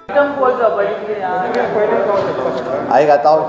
आयक आतां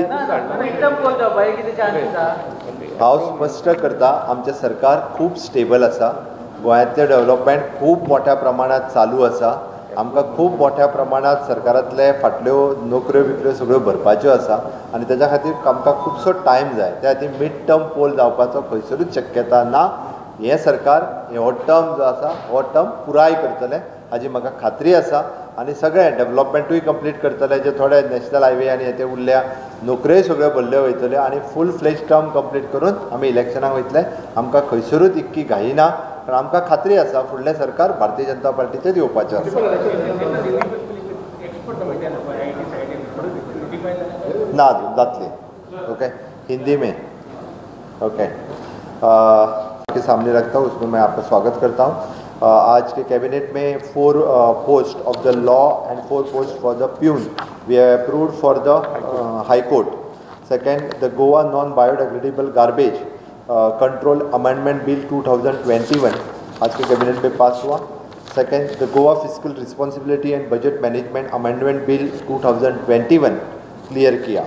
हांव स्पश्ट करता, आमचें सरकार खूब स्टेबल आसा. गोंयांतलें डेव्हलपमेंट खूब मोठ्या प्रमाणात चालू आसा. आमकां खूब मोठ्या प्रमाणात सरकारांतले फाटल्यो नोकऱ्यो बिकऱ्यो सगळ्यो भरपाच्यो आसा आनी तेज्या खातीर आमकां खुबसो टायम जाय. त्या खातीर मिड टर्म पोल जावपाचो खंयसरूच शक्यता ना. हें सरकार हो टर्म जो आसा हो टर्म पुराय करतलें हाजी म्हाका खात्री आसा. आनी सगळें डेव्हलपमेंटूय कंप्लीट करतले, जे थोडे नॅशनल हायवे आनी हेते उरल्या नोकऱ्योय सगळ्यो भरल्यो वयतल्यो आनी फूल फ्लेज टर्म कंप्लीट करून आमी इलेक्शनाक वयतले. आमकां खंयसरूच इतकी घाई ना, कारण आमकां खात्री आसा फुडलें सरकार भारतीय जनता पार्टीचेंच येवपाचें आसा. ना जातली. ओके, हिंदी में. ओके, के सामने रखता हूँ, उसमें मैं आपका स्वागत करता हूँ. आज के कैबिनेट में 4 post of the law and 4 post for the peon we have approved for the high court. Second, the Goa non biodegradable garbage control amendment bill 2021 आज के कैबिनेट में पास हुआ. Second, the Goa fiscal responsibility and budget management amendment bill 2021 clear किया.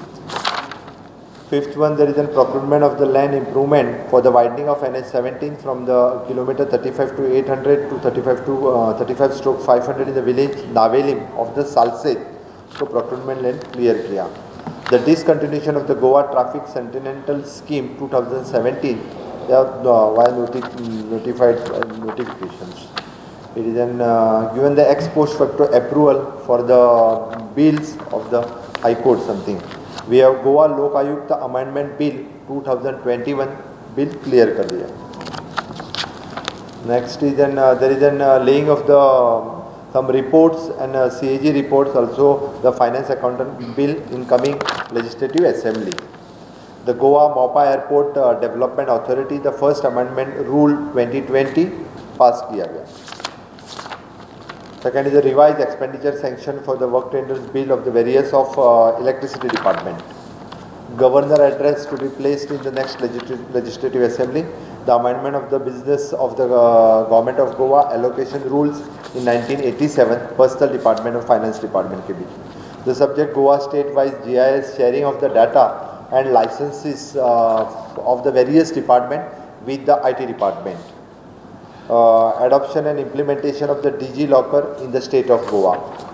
Fifth one, there is a procurement of the land improvement for the widening of NH17 from the kilometer 35 to 800 to 35 to 35/500 in the village Navelim of the Salset. So procurement land clear किया. The discontinuation of the Goa Traffic Sentinel Scheme 2017, they have while notified notifications. It is an given the ex post facto approval for the bills of the High Court something. We have Goa Lok Ayukta Amendment Bill 2021 bill clear कर दिया. Next is there is an laying of the some reports and CAG reports, also the Finance Accountant Bill in coming Legislative Assembly. The Goa Mopa Airport Development Authority, the first amendment rule 2020 pass किया गया. Second is the revised expenditure sanction for the work tenders bill of the various of electricity department. Governor address to be placed in the next legislative assembly. The amendment of the business of the government of Goa allocation rules in 1987, personal department of finance department के बीच. The subject Goa state-wise GIS sharing of the data and licenses of the various department with the IT department. Adoption and implementation of the DigiLocker in the state of Goa.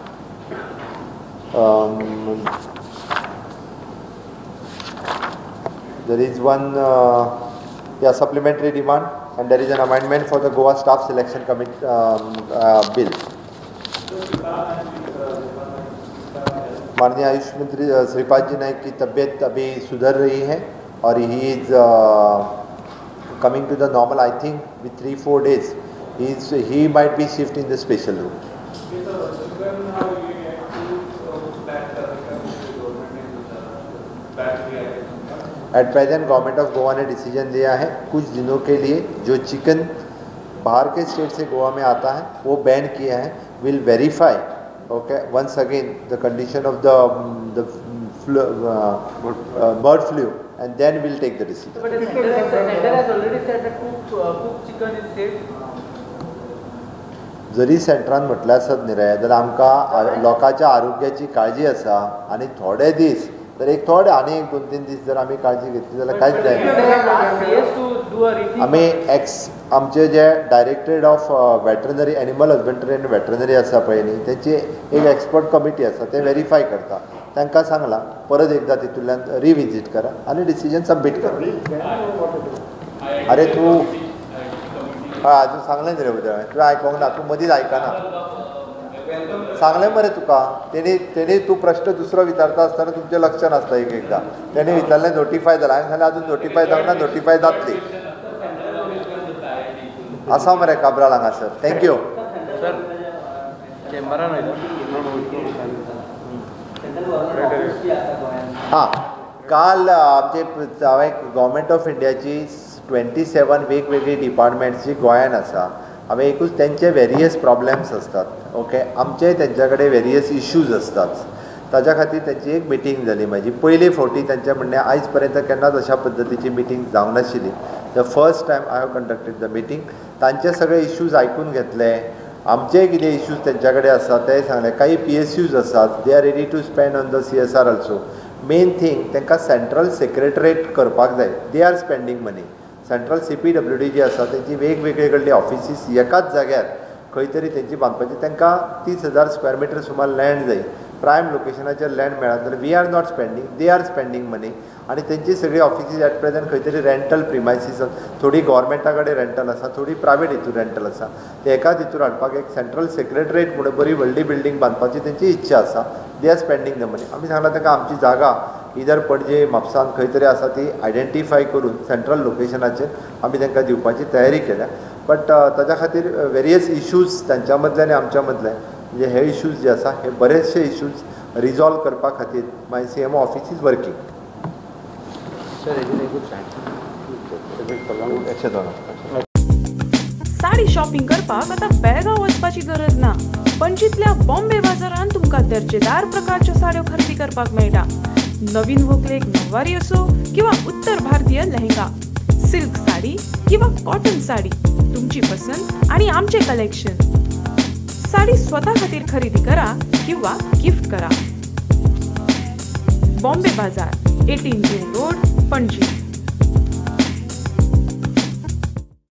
There is one supplementary demand, and there is an amendment for the Goa Staff Selection Committee bill. माननीय आयुष मंत्री श्रीपाद जी नाइक की तबीयत अभी सुधर रही है और he is coming to the normal, I think with 3-4 days. He might be shifted in the special room. At present government of Goa ने डिसीजन लिया है कुछ दिनों के लिए जो चिकन बाहर के स्टेट से गोवा में आता है वो बैन किया है. Will verify okay once again the condition of the bird flu and then we'll take the decision. But the center has already said that cooked chicken is safe. जरी सेंटरान म्हटल्यार आसत न्ही रे, जाल्यार आमकां लोकांच्या आरोग्याची काळजी आसा आनी थोडे दीस तर एक थोडे आनी 1-2-3 दीस जर आमी काळजी घेतली जाल्यार कांयच जायना. आमी आमचे जे directorate of veterinary animal husbandry and veterinary आसा पळय न्ही, तेची एक एक्सपर्ट कमिटी आसा, ते वेरीफाय करता. तांकां सांगलां परत एकदा तितूंतल्यान रिविजीट करा आनी डिसिजन सबमीट करा. अरे तूं हय तूं सांगलें न्ही रे उदय, तुवें आयकोंक ना, तूं मदींच आयकना. सांगलें मरे तुका, तेणी तूं प्रश्न दुसरो विचारता आसतना तुमचें लक्ष नासता. एकदां तेणी विचारलें नोटिफाय जालां, हांवें सांगलें अजून नोटिफाय जावंक ना, नोटिफाय जातली. आसा मरे काब्राल हांगासर. थँक्यू. हां, काल आमचे हांवें गव्हर्मेंट ऑफ इंडियाची 27 वेगवेगळी डिपार्टमेंट्स जी गोंयांत आसा, हांवें एकूच तेंचे वेरियस प्रॉब्लेम्स आसतात. ओके, आमचे तेंच्या कडेन वेरियस इश्यूज असतात. ताच्या खातीर तेंची एक मिटींग जाली म्हाजी. पयली फावटी तेंचें म्हणणें आयज पर्यंत केन्नाच अशा पद्दतीची मिटींग जावंक नाशिल्ली. The first time I have conducted the meeting. तांचे सगळे इश्यूज आयकून घेतले आमचे कितें इश्यूज तेंच्या कडेन आसा ते सांगले. काही PSUs आसात, they are ready to spend on the CSR also. Main thing तांकां सेंट्रल सेक्रेटरेट करपाक जाय. They are spending money. Central CPWD जी आसा तेंची वेगवेगळे कडली ऑफिसीस एकाच जाग्यार खंय तरी तेंची बांदपाची. तांकां 30,000 स्क्वेअर मिटर सुमार लँड जाय. प्रायम लोकेशनाचेर लँड मेळत जाल्यार we are not spending, they are spending money. आनी तेंची सगळी ऑफिसीस एट प्रेझेंट खंय तरी रेंटल प्रिमायसीस, थोडी गव्हर्मेंटा कडेन रेंटल आसा, थोडी प्रायवेट हितून रेंटल आसा. ते एकाच हितून हाडपाक एक सेंट्रल सेक्रेटरेट म्हणून बरी व्हडली बिल्डींग बांदपाची तेंची इच्छा आसा. They are spending the money. आमी सांगलां तांकां आमची जागा इधर पणजे म्हापसान खंय तरी आसा ती आयडेंटिफाय करून सेंट्रल लोकेशनाचेर आमी तांकां दिवपाची तयारी केल्या. बट ताच्या खातीर वेरियस इश्यूज तांच्या मदले आनी आमच्या मदले, म्हणजे हे इश्यूज जे आसा हे बरेचशे इश्यूज रिजॉल्व करपा खातीर my CMO office is working. Sari shopping करपाक आतां बेळगांव वचपाची गरज ना. पणजींतल्या बॉम्बे बाजारांत तुमकां दर्जेदार प्रकारच्यो साडयो खरेदी करपाक मेळटा. नवीन व्हंकलेक नववारी असो किंवा उत्तर भारतीय लेहंगा, सिल्क साडी किंवा कॉटन साडी, तुमची पसंत आणि आमचे कलेक्शन. साडी स्वतः खातीर खरेदी करा किंवा गिफ्ट करा. बॉम्बे बाजार, 18 जून रोड, पणजी.